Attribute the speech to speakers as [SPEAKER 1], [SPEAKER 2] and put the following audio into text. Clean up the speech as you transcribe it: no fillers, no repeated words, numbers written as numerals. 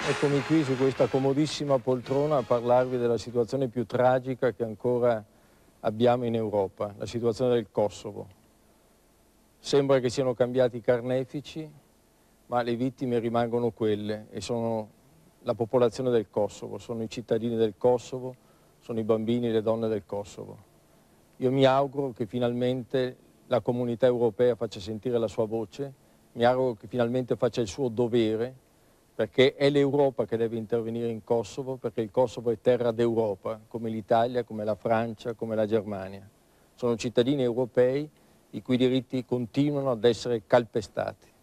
[SPEAKER 1] Eccomi qui su questa comodissima poltrona a parlarvi della situazione più tragica che ancora abbiamo in Europa, la situazione del Kosovo. Sembra che siano cambiati i carnefici, ma le vittime rimangono quelle e sono la popolazione del Kosovo, sono i cittadini del Kosovo, sono i bambini e le donne del Kosovo. Io mi auguro che finalmente la comunità europea faccia sentire la sua voce, mi auguro che finalmente faccia il suo dovere, perché è l'Europa che deve intervenire in Kosovo, perché il Kosovo è terra d'Europa, come l'Italia, come la Francia, come la Germania. Sono cittadini europei i cui diritti continuano ad essere calpestati.